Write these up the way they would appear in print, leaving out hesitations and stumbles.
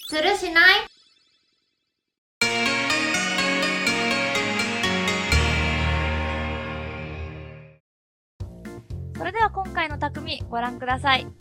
するしない？ それでは今回の匠ご覧ください。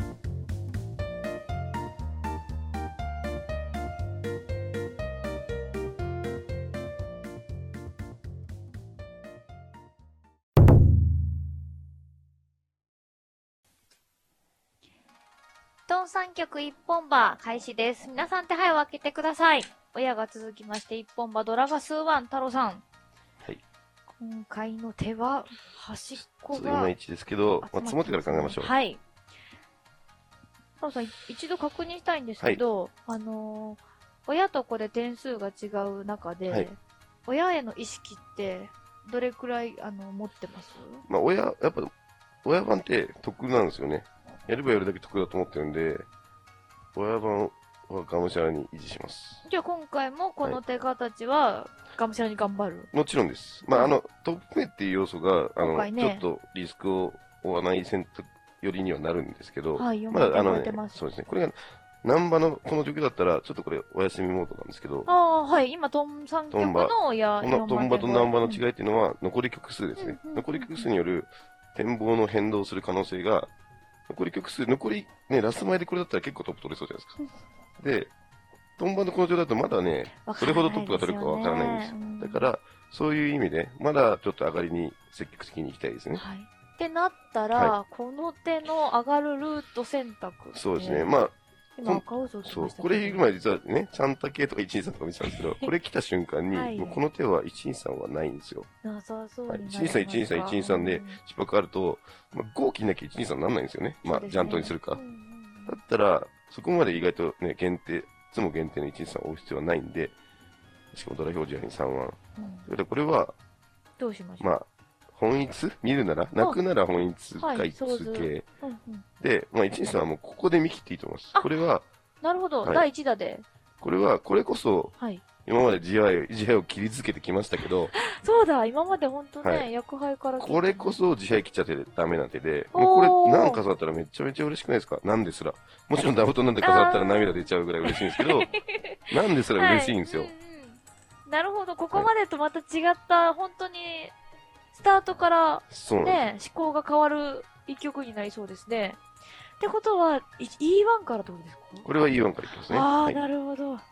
トン3曲一本馬開始です。皆さん手配を開けてください。親が続きまして一本馬ドラガスワン太郎さん。 はい。 今回の手は端っこいがまいちですけど、積もってから考えましょう。 はい。太郎さん、一度確認したいんですけど、親と子で点数が違う中で、 はい、 親への意識ってどれくらい持ってます？ やっぱ親番って得なんですよね。やればやるだけ得だと思ってるんで、親番はがむしゃらに維持します。 じゃあ今回もこの手形ちはがむしゃらに頑張る？ もちろんです。トップ目っていう要素が、ちょっとリスクを負わない選択よりにはなるんですけど、 はい、 まだそうですね。これが、難波のこの状況だったら、ちょっとこれお休みモードなんですけど、 はい、今、トン3曲の親、 トンバと難波の違いっていうのは、残り曲数ですね。残り曲数による展望の変動する可能性が、ラス前でこれだったら結構トップ取れそうじゃないですか。で、トンバのこの状態だとまだね、それほどトップが取れるかわからないんですよ。だから、そういう意味で、まだちょっと上がりに積極的に行きたいですね。 はい。ってなったら、この手の上がるルート選択。 そうですね。 今赤渦を来ましたけど。 これ今実はね、ちゃんた系とか123とか見てたんですけど、これ来た瞬間に、もうこの手は123はないんですよ。 なさそうになります 123、123、123で失敗あると、5切んなきゃ123にならないんですよね。ジャントにするか。だったら、そこまで意外とね、いつも限定の123を追う必要はないんで、しかもドラ表示やに3ワン。これは、 どうしましょう？ 本一見るなら泣くなら本一か一通系。で、123はもうここで見切っていいと思います。これは、 なるほど、第1打で。 これこそ、今まで自敗を切り続けてきましたけど、 そうだ、今まで本当ね、役敗からこれこそ自敗切っちゃってダメな手で、もうこれ何かさったらめちゃめちゃ嬉しくないですか？なんですら。もちろんダブトなんで飾ったら涙出ちゃうぐらい嬉しいんですけど、なんですら嬉しいんですよ。 なるほど、ここまでとまた違った、本当に、スタートからね、思考が変わる一曲になりそうですね。ってことは、E1 からってことですか？ これは E1 からいきますね。 なるほど。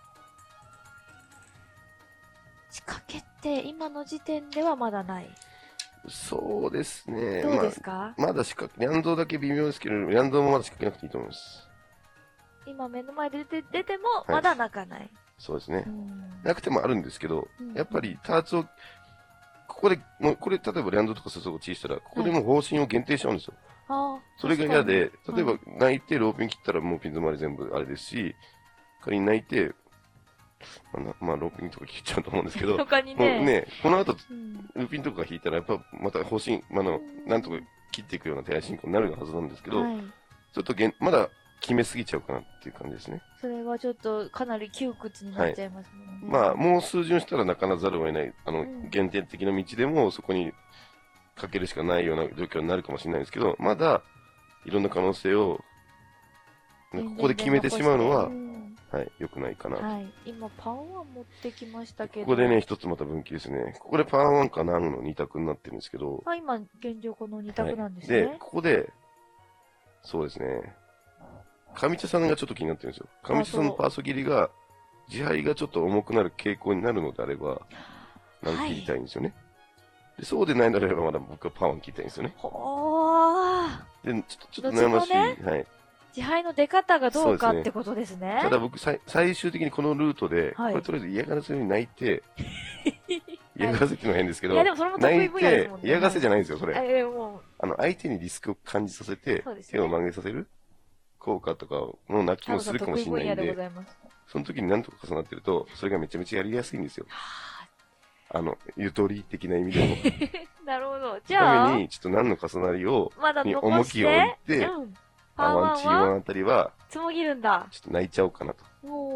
仕掛けって今の時点ではまだない。 そうですね。 どうですか？ まだリャンドだけ微妙ですけど、リャンドもまだ仕掛けなくていいと思います。 今目の前で出ても、まだ泣かない。 そうですね。なくてもあるんですけど、やっぱりターツを、これ、例えばリャンドとか誘うチーしたら、ここでもう方針を限定しちゃうんですよ。それが嫌で、例えば泣いてローピン切ったらもうピン詰まり全部あれですし、仮に泣いて、ローピンとか切っちゃうと思うんですけど、 他にね、 この後、ルーピンとか引いたら、やっぱまた方針、なんとか切っていくような手配進行になるはずなんですけど、ちょっとまだ決めすぎちゃうかなっていう感じですね。 それはちょっとかなり窮屈になっちゃいますもんね。 もう数巡したら泣かなざるを得ない、限定的な道でもそこにかけるしかないような状況になるかもしれないですけど、まだいろんな可能性を、ここで決めてしまうのは、良くないかな。 今、パンワン持ってきましたけど。 ここでね、一つまた分岐ですね。ここでパンワンかナンの2択になってるんですけど。 今、現状この2択なんですね。 で、ここで、そうですね。上茶さんがちょっと気になってるんですよ。上茶さんのパーソ切りが、自敗がちょっと重くなる傾向になるのであれば、なんて言いたいんですよね。でそうでないのであれば、まだ僕はパンワン切りたいんですよね。で、ちょっと悩ましい。 自敗の出方がどうかってことですね。 ただ僕、最終的にこのルートで、これとりあえず嫌がらせに泣いて、嫌がらせっていうのは変ですけど、泣いて、嫌がらせじゃないんですよ、それ。相手にリスクを感じさせて、手を曲げさせる効果とかの泣きもするかもしれないんで、その時に何とか重なってると、それがめちゃめちゃやりやすいんですよ。ゆとり的な意味でも。 なるほど。じゃあ、 ために、ちょっと何の重なりを、に重きを置いて、ワンチーワンあたりは、 つもぎるんだ。 ちょっと泣いちゃおうかなと。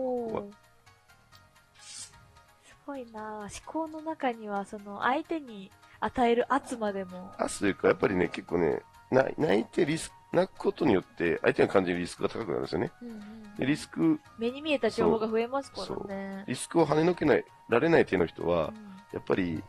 すごいなぁ。思考の中には、相手に与える圧までも。 圧というか、やっぱりね、結構ね、泣いてリス泣くことによって、相手が感じるリスクが高くなるんですよね。で、リスク。 目に見えた情報が増えますからね。 リスクを跳ねのけられない手の人は、やっぱり、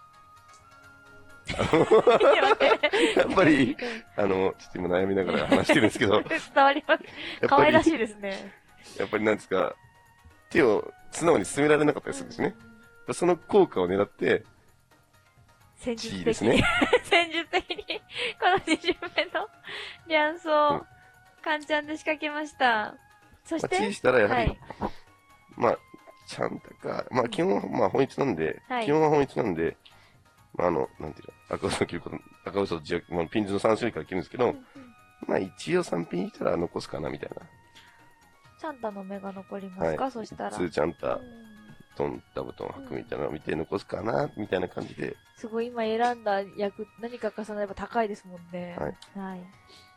やっぱり、ちょっと今悩みながら話してるんですけど。 伝わります。可愛らしいですね。 やっぱりなんですか、手を素直に進められなかったりするんですね。その効果を狙って、 戦術的に、戦術的に、この20目のリソ、カンちゃんで仕掛けました。そして、 チーしたらやはり、まあ、ちゃんとか、まあ基本はまあ本一なんで、基本は本一なんで、まあなんていうの、赤嘘を切ること、赤嘘をピンズの3種類から切るんですけど、まあ一応3ピンしたら残すかなみたいな。 チャンタの目が残りますか、そしたら。 2チャンタ、トン、ダブトン、ハクみたいなのを見て残すかな、みたいな感じで。 すごい今選んだ役、何か重なれば高いですもんね。はい。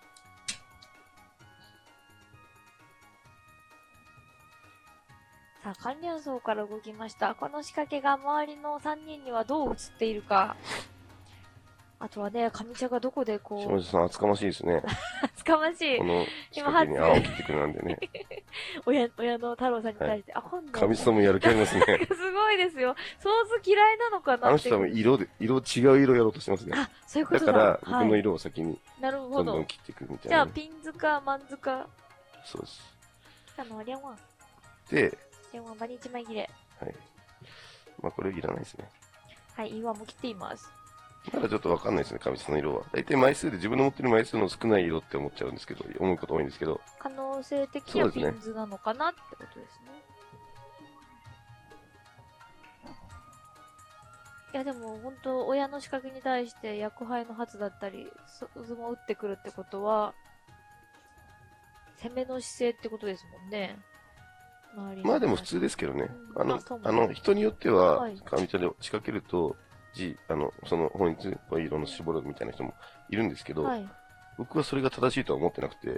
さあ、関連層から動きました。この仕掛けが周りの3人にはどう映っているか。あとはね、上茶がどこでこう。 下地さん、厚かましいですね。 厚かましい。 この仕掛けに青を切ってくるなんでね。 親の太郎さんに対して、今度。 上地さんもやる気ありますね。 すごいですよ。ソース嫌いなのかなあの人は違う色やろうとしてますね。 そういうことだから、僕の色を先に、どんどん切っていくみたいな。 じゃあ、ピンズか、マンズか。 そうです。 リャンワン。 で、 リャンワン、バニ1枚切れ。 はい。まあ、これいらないですね。 はい、岩も切っています。 まだちょっとわかんないですね、上地さんの色は。大体枚数で自分の持ってる枚数の少ない色って思っちゃうんですけど、思うこと多いんですけど。 可能性的にはピンズなのかなってことですね。いやでも本当親の仕掛けに対して薬杯の発だったり、渦も打ってくるってことは、攻めの姿勢ってことですもんね。 まあでも普通ですけどね。人によっては、上茶で仕掛けると、その本一の色の絞るみたいな人もいるんですけど、僕はそれが正しいとは思ってなくて、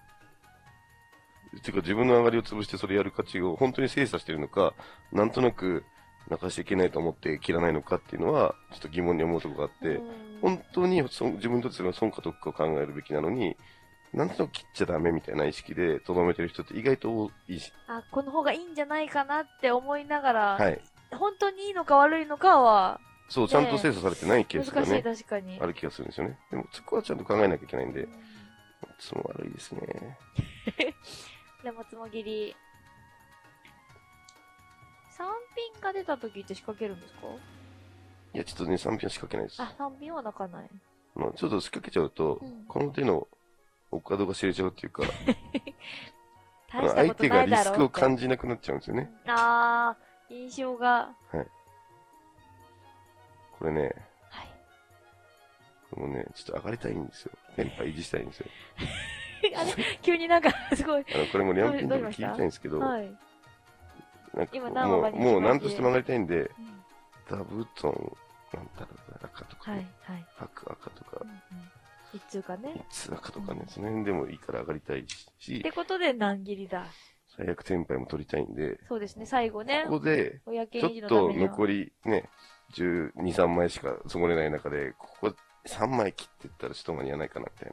ていうか自分の上がりを潰してそれやる価値を本当に精査してるのか、なんとなく泣かしちゃいけないと思って切らないのかっていうのは、ちょっと疑問に思うところがあって、本当に自分にとってそれは損か得かを考えるべきなのに、なんとなく切っちゃダメみたいな意識で留めてる人って意外と多いし。 この方がいいんじゃないかなって思いながら、本当にいいのか悪いのかは、 そう、ちゃんと精査されてないケースがね、 確かにある気がするんですよね。でも、そこはちゃんと考えなきゃいけないんで、いつも悪いですね。 でも、つもぎり。3ピンが出た時って仕掛けるんですか？ いや、ちょっとね、3ピンは仕掛けないです。 3ピンは泣かない。 ちょっと仕掛けちゃうと、この手のお門が知れちゃうっていうか、相手がリスクを感じなくなっちゃうんですよね。 印象が。 はい。これね、もうね、ちょっと上がりたいんですよ。テンパ維持したいんですよ。 急になんか、すごい。 これもリャンピンとか聞いたいんですけど、もう何としても上がりたいんで、ダブトン、なんだろう、赤とか、白赤とか、 一通かね。 一通赤とかね、その辺でもいいから上がりたいし。 ってことで難切りだ。 最悪テンパイも取りたいんで。 そうですね、最後ね。 ここで、ちょっと残りね、12、3枚しかそごれない中で、ここ3枚切っていったらちょっと間に合わないかな、みたい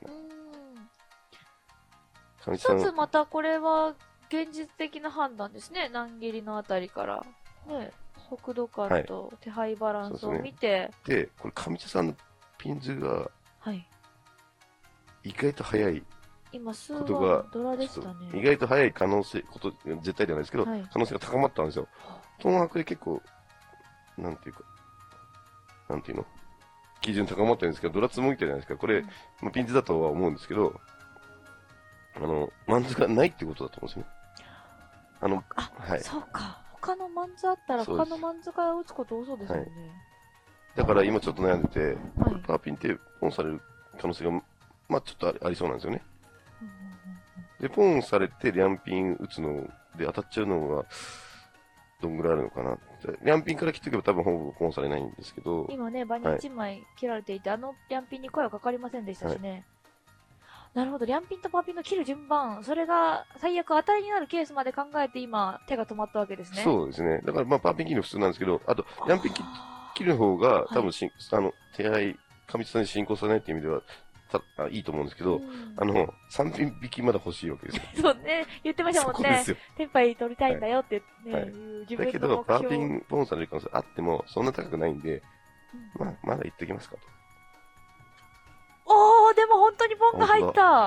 な。 一つまたこれは現実的な判断ですね。難切りのあたりから。ね、速度感と手配バランスを見て。 で、これ上茶さんのピンズが、意外と速いことが、意外と速い可能性、絶対ではないですけど、可能性が高まったんですよ。東博で結構、なんていうの基準高まってるんですけど、ドラツも見てるじゃないですか。これ、ピンズだとは思うんですけど、マンズがないってことだと思うんですよね。 そうか。他のマンズあったら、他のマンズから打つこと多そうですよね。 だから今ちょっと悩んでて、パーピンってポンされる可能性が、まあちょっとありそうなんですよね。で、ポンされてリャンピン打つので当たっちゃうのが、どんぐらいあるのかな。リャンピンから切っとけば多分ほぼポンされないんですけど。 今ね、場に1枚切られていて、リャンピンに声はかかりませんでしたしね。なるほど、リャンピンとパーピンの切る順番、それが最悪当たりになるケースまで考えて今、手が止まったわけですね。 そうですね。だからまあパーピン切るの普通なんですけど、あと、リャンピン切る方が多分手配、上地さんに進行されないっていう意味では、 いいと思うんですけど、3品引きまだ欲しいわけですよ。 そうね、言ってましたもんね。テンパイ取りたいんだよってね、 自分の目標。だけど、パワーピンボーンされる可能性あっても、そんな高くないんで、まだ行ってきますかと。 でも本当にボンが入った。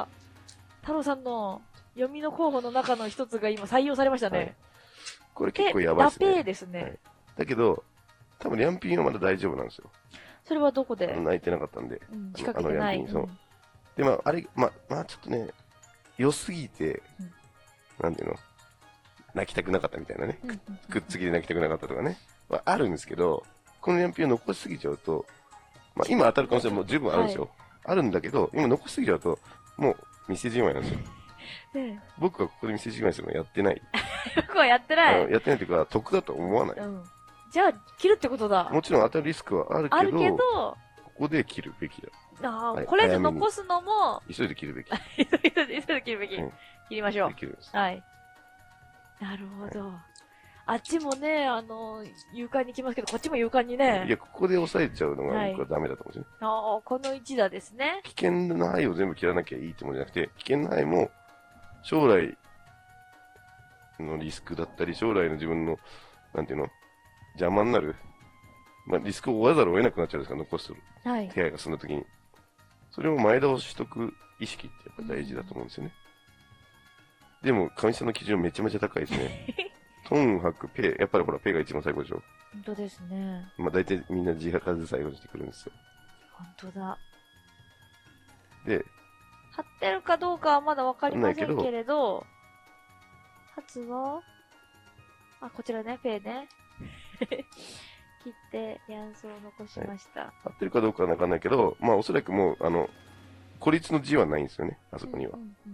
太郎さんの読みの候補の中の一つが今採用されましたね。 これ結構やばいですね。 ラペーですね。 だけど、多分リャンピンはまだ大丈夫なんですよ。 それはどこで泣いてなかったんで。 仕掛けてない。 そう。で、ちょっとね、良すぎて、なんていうの、泣きたくなかったみたいなね。くっつきで泣きたくなかったとかね。あるんですけど、このリャンピンを残しすぎちゃうと、今当たる可能性も十分あるんですよ。あるんだけど、今残しすぎちゃうと、もう店じまいなんですよ。僕はここで店じまいするのやってない。 僕はやってない。 やってないというか、得だと思わない。 じゃあ、切るってことだ。 もちろん当たるリスクはあるけど、ここで切るべきだ。 これ以上残すのも、 急いで切るべき。 急いで切るべき。切りましょう。はい。なるほど。あっちもね、勇敢に来ますけど、こっちも勇敢にね。 いや、ここで抑えちゃうのが僕はダメだと思うんですね。 この一打ですね。 危険な範囲を全部切らなきゃいいってもんじゃなくて、危険な範囲も、将来のリスクだったり、将来の自分の、なんていうの、邪魔になる。リスクを負わざるを得なくなっちゃうんですから、残す手配が進んだときに。それを前倒ししとく意識ってやっぱ大事だと思うんですよね。でも、上地さんの基準めちゃめちゃ高いですね。トン、ハク、ペイ。やっぱりほら、ペイが一番最後でしょ。 本当ですね。 大体みんな自発で最後にしてくるんですよ。 本当だ。 で、 貼ってるかどうかはまだわかりませんけれど、初は、こちらね、ペイね。切って、ヤンソーを残しました。 貼ってるかどうかはわかんないけど、おそらくもう、孤立の字はないんですよね、あそこには。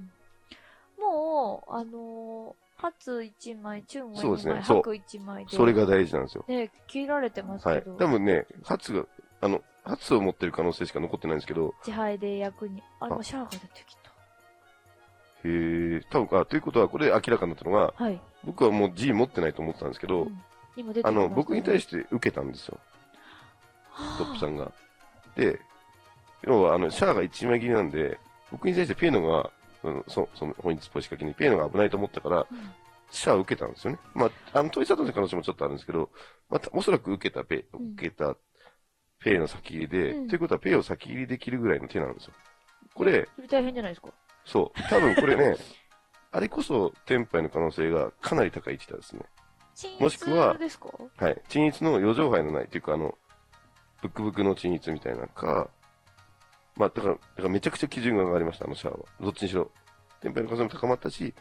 もう、初1枚、チュンは 1枚、 白1枚で。 それが大事なんですよ。 ね、切られてますけど。 多分ね、初が、初を持ってる可能性しか残ってないんですけど。 自敗で役に、もうシャアが出てきた。 へえ、多分、ということは、これ明らかになったのが、僕はもう G 持ってないと思ってたんですけど、僕に対して受けたんですよ。トップさんが。で、要は、シャアが1枚切りなんで、僕に対してペイノが、その本日っぽい仕掛けにペイノが危ないと思ったから、シャアを受けたんですよね。トイサトの可能性もちょっとあるんですけど、おそらく受けたペイの先切りで、ということはペイを先切りできるぐらいの手なんですよ。これ、 大変じゃないですか。 そう。多分これね、あれこそテンパイの可能性がかなり高い位置だですね。もしくは、はい。鎮逸の余剰杯のないっていうか、ブックブックの鎮逸みたいなか、だからめちゃくちゃ基準が上がりました、シャアは。どっちにしろ。テンパイの可能性も高まったし、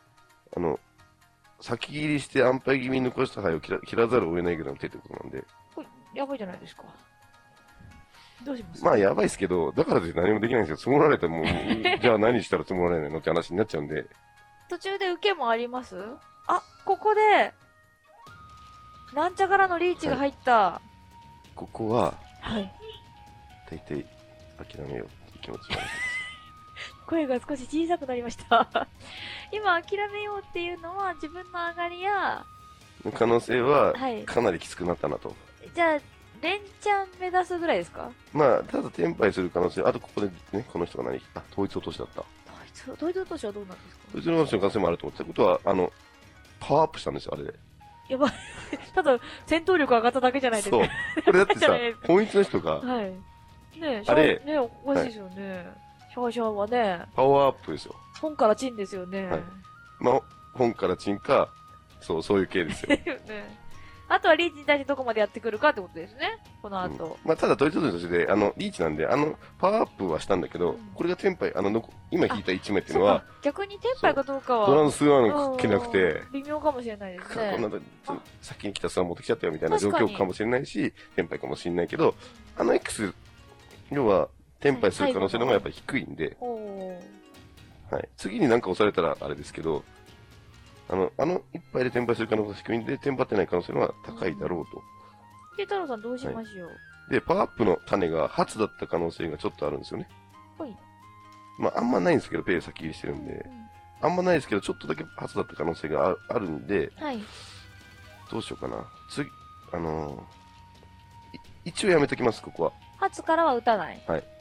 先切りして安牌気味に残した牌を切らざるを得ないぐらいの手ってことなんで。 これ、やばいじゃないですか。どうしますやばいですけど、だからといって何もできないんですよ。積もられても、じゃあ何したら積もられないのって話になっちゃうんで。 途中で受けもあります？ここで、なんちゃからのリーチが入った。 ここは、大体、諦めようっていう気持ちがあります。 声が少し小さくなりました。今、諦めようっていうのは、自分の上がりや、 可能性は、かなりきつくなったなと。 じゃあ、連チャン目指すぐらいですか？ ただ、テンパイする可能性、あとここでね、この人が統一落としだった。 統一落としはどうなんですか？ 統一落としの可能性もあると思ってたことは、パワーアップしたんですよ、あれで。 やばい。ただ、戦闘力上がっただけじゃないですか。 そう。これだってさ、本一の人が、 あれ、ね、おかしいですよね。シャーシャーはね、 パワーアップですよ。 本からチンですよね。 本からチンか、そういう系ですよ。 あとはリーチに対してどこまでやってくるかってことですね、この後。 ただ、統一としてで、リーチなんで、パワーアップはしたんだけど、これがテンパイ、今引いた1枚っていうのは、 逆にテンパイかどうかは、 トランスワンかけなくて、 微妙かもしれないですね。 先に来たスワン持ってきちゃったよみたいな状況かもしれないし、テンパイかもしれないけど、X、要は、テンパイする可能性の方がやっぱり低いんで、次になんか押されたらあれですけど、一杯でテンパイする可能性が低いんで、テンパってない可能性の方が高いだろうと。 で、太郎さんどうしましょう？ で、パワーアップの種が初だった可能性がちょっとあるんですよね。あんまないんですけど、ペイ先切りしてるんで。あんまないですけど、ちょっとだけ初だった可能性があるんで、どうしようかな。次、一応やめときます、ここは。 初からは打たない。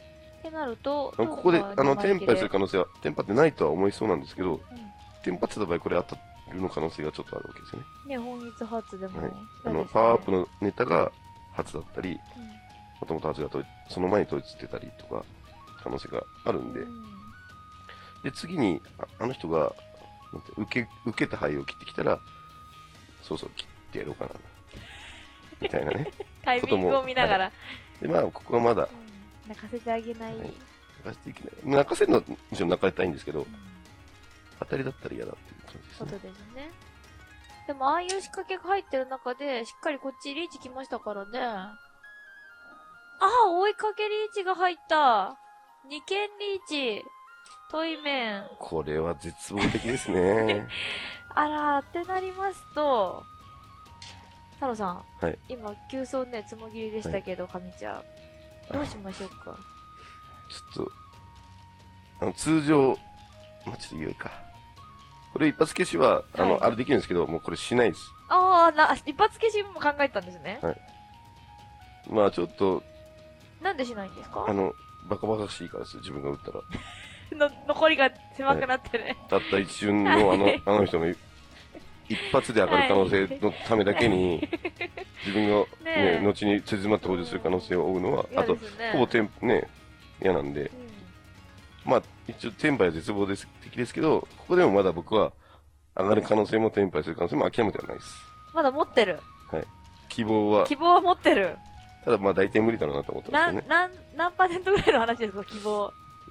ってなると、 ここで、テンパイする可能性は、テンパってないとは思いそうなんですけど、テンパってた場合、これ当たるの可能性がちょっとあるわけですよね。 ね、本日初でも。 はい。パワーアップのネタが初だったり、もともと初がその前に統一してたりとか、可能性があるんで、で、次に、あの人が、受けた灰を切ってきたら、そうそう、切ってやろうかな。みたいなね。 タイミングを見ながら。 で、まあ、ここはまだ。 泣かせてあげない。泣かせていけない。泣かせるのはむしろ泣かれたいんですけど、当たりだったら嫌だっていう感じですね。 そうですね。でも、ああいう仕掛けが入ってる中で、しっかりこっちリーチ来ましたからね。ああ、追いかけリーチが入った。2件リーチ。トイメン。 これは絶望的ですね。 あら、ってなりますと、太郎さん。 はい。 今、急走ね、つもぎりでしたけど、神ちゃん。どうしましょうか。 ちょっと、通常、まあ、ちょっといいか。これ一発消しは、あれできるんですけど、もうこれしないです。 ああ、一発消しも考えたんですね。 はい。まあちょっと、 なんでしないんですか？ バカバカしいからですよ、自分が打ったら。 残りが狭くなってね。 たった一瞬のあの人の一発で上がる可能性のためだけに、自分がね、後に手詰まって補充する可能性を負うのは、あと、ほぼ嫌なんで、まあ、一応、テンパイは絶望的ですけど、ここでもまだ僕は、上がる可能性もテンパイする可能性も諦めてはないです。 まだ持ってる。 はい。希望は持ってる。 ただまあ大体無理だろうなと思ってますね。 何パーセントぐらいの話ですか、希望。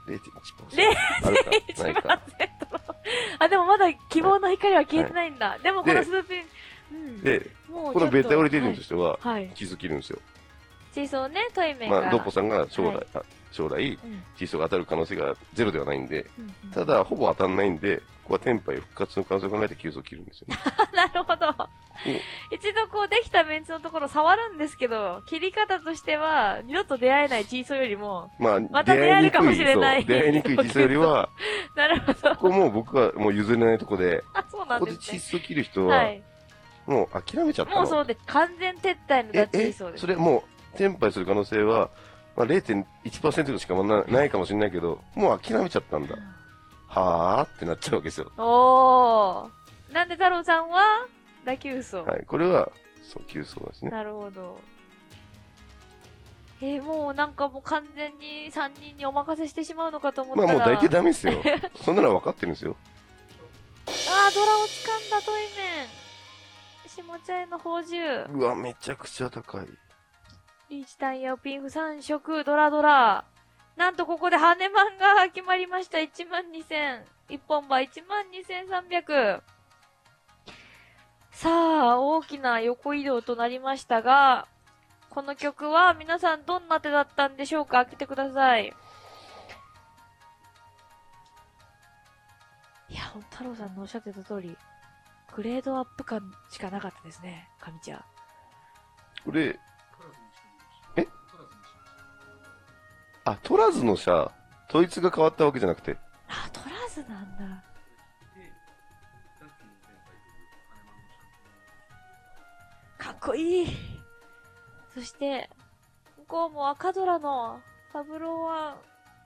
0.1%。 0.1%。あ、でもまだ希望の光は消えてないんだ。でもこのスーピン、 で、このベータオリティとしては、チーソー切るんですよ。 チーソーね、トイメンが。 まあ、ドッポさんが将来、チーソーが当たる可能性がゼロではないんで、ただ、ほぼ当たんないんで、ここはテンパイ復活の可能性を考えて急走切るんですよね。 なるほど。一度こうできたメンツのところ触るんですけど、切り方としては、二度と出会えないチーソーよりも、また出会えるかもしれない。 出会いにくいチーソーよりは、 なるほど。 ここも僕はもう譲れないとこで、 そうなんですね。 ここでチーソー切る人は、もう諦めちゃったの。 もうそうで、完全撤退のダッチーソーです。 それもう、テンパイする可能性は、まあ、0.1% しかないかもしれないけど、もう諦めちゃったんだ。はぁーってなっちゃうわけですよ。 おー。なんで太郎さんは、打球走。 はい、これは、そう、球走ですね。 なるほど。もうなんかもう完全に3人にお任せしてしまうのかと思ったら。 まあもう大体ダメですよ。そんなのは分かってるんですよ。 あー、ドラを掴んだトイメン。下茶への宝珠。 うわ、めちゃくちゃ高い。 リーチタイヤピンフ3色、ドラ。なんとここでハネマンが決まりました。12,000。一本馬12,300。さあ、大きな横移動となりましたが、この曲は皆さんどんな手だったんでしょうか？開けてください。いや、太郎さんのおっしゃってた通り、グレードアップ感しかなかったですね、神ちゃん。 これ、トラズの車、統一が変わったわけじゃなくて。 あ、トラズなんだ。かっこいい。そして、向こうも赤ドラのパブロは、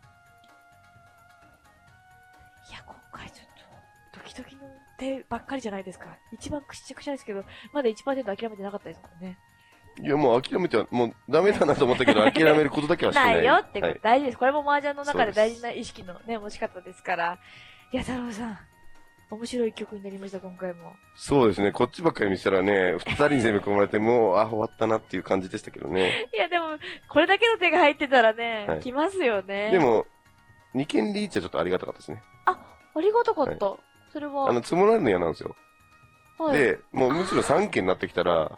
いや、今回ちょっと、ドキドキの手ばっかりじゃないですか。一番くしゃくしゃですけど、まだ 1% 諦めてなかったですもんね。 いや、もう諦めては、もうダメだなと思ったけど、諦めることだけはしてない。 ないよってこと、大事です。これも麻雀の中で大事な意識のね、持ち方ですから。いや、太郎さん、面白い曲になりました、今回も。 そうですね、こっちばっかり見せたらね、二人に攻め込まれて、もう、終わったなっていう感じでしたけどね。 いや、でも、これだけの手が入ってたらね、来ますよね。 でも、2件リーチはちょっとありがたかったですね。 ありがたかった。それは。 積もられるの嫌なんですよ。で、もうむしろ3件になってきたら、はい。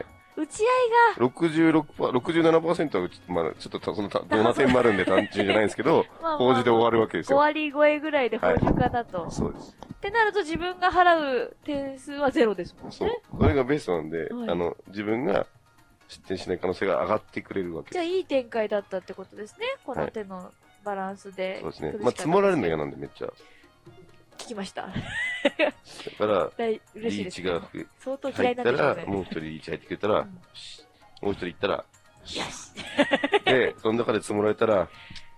打ち合いが。 67% はまあちょっとその、どな点もあるんで単純じゃないんですけど、法事で終わるわけですよ。 5割超えぐらいで法事かなと。 そうです。 ってなると自分が払う点数はゼロですもんね。 そう。これがベストなんで、自分が失点しない可能性が上がってくれるわけです。 じゃあいい展開だったってことですね。この手のバランスで。 そうですね。まあ積もられるの嫌なんでめっちゃ。 聞きました。だから、リーチが相当嫌いなんでしょうね。 もう一人リーチ入ってくれたら、もう一人行ったら、 よしで、その中で積もられたら、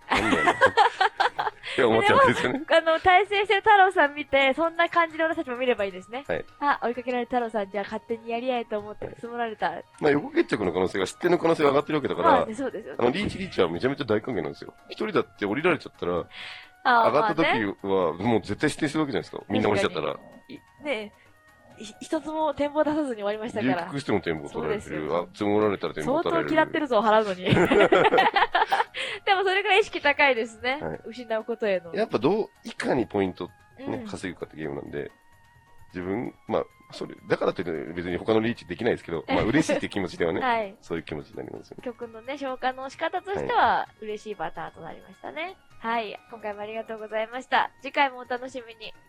なんだよな。って思っちゃうんですよね。 対戦してる太郎さん見て、そんな感じで俺たちも見ればいいですね。 はい。 追いかけられた太郎さん、じゃあ勝手にやり合えと思って積もられた。 まあ、横決着の可能性が、失点の可能性が上がってるわけだから、 そうですよ。 リーチはめちゃめちゃ大歓迎なんですよ。一人だって降りられちゃったら、上がった時は、もう絶対失点するわけじゃないですか。みんな降りちゃったら。 ね一つも展望出さずに終わりましたから。 熟しても展望取られてる。積もられたら展望取られる。 相当嫌ってるぞ、払うのに。でもそれくらい意識高いですね。はい、失うことへの。 やっぱいかにポイント、ね、稼ぐかってゲームなんで、自分、まあ、だからといって別に他のリーチできないですけど、まあ嬉しいって気持ちではね、はい、そういう気持ちになりますよね。 曲のね、消化の仕方としては嬉しいパターンとなりましたね。はい、今回もありがとうございました。次回もお楽しみに。